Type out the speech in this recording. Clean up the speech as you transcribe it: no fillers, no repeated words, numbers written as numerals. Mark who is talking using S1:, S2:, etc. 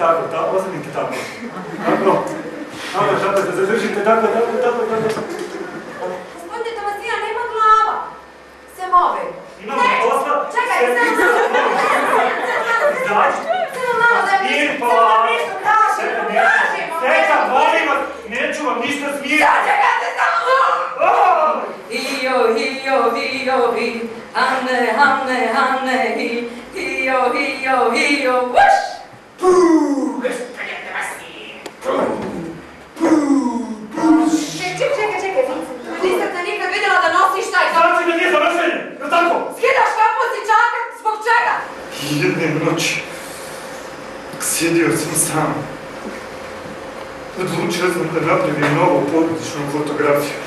S1: tako, ostanite tako. Tako, da zadržite, tako.
S2: Gospodine Tomasija, nema glava. Se move.
S1: Imamo posla.
S2: Čekaj, samo malo da mi nešto kažemo.
S1: Teta, molim vas, neću vam ništa smijeti.
S2: Čekajte samo!
S3: Hijo, Hanne, hijo, vuš!
S2: Gospodine Tomasija. Čekaj, nisam te nikad vidjela da nosiš taj zon.
S1: Znači da nije završenje, je tako?
S2: Skidaš kaput i čaka, zbog čega?
S1: Jedne noći, sjedio sam sam. Odlučio sam da napravim novu porodičnu fotografiju.